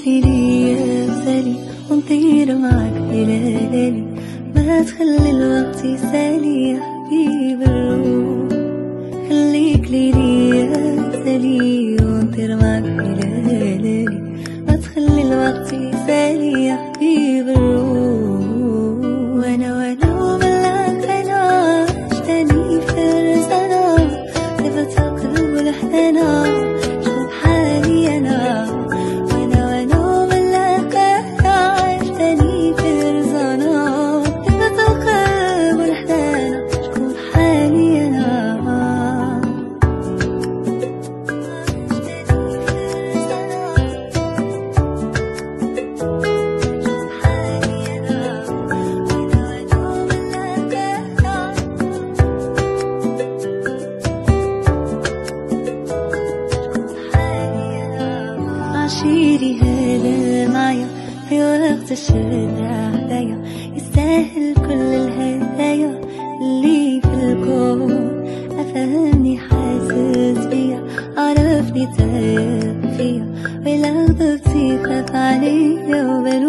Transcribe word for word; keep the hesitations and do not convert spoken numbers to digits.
لي ليا سالي ونطير معاك ليالي، ما تخلي الوقت يسالي يا حبيب الروح. خليك لي ليا سالي ونطير معاك ليالي، ما تخلي الوقت يسالي يا حبيب الروح. وانا وانا وملاك انا عشتني في رزانا، سبت القلب لحدنا شوف حالي انا. وانا وانا وملاك انا عشتني في رزانا، سبت القلب لحدنا شوف حالي انا. عشيري هذا معايا في وقت الشدة هدايا، يستاهل كل الهدايا اللي في الكون. أفهمني حاسس بيا، عرفني تايه فيا، ولو ضبطي خاف عليا وبل